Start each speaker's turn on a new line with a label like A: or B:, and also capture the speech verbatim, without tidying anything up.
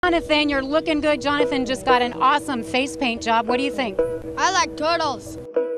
A: Jonathan, you're looking good. Jonathan just got an awesome face paint job. What do you think?
B: I like turtles.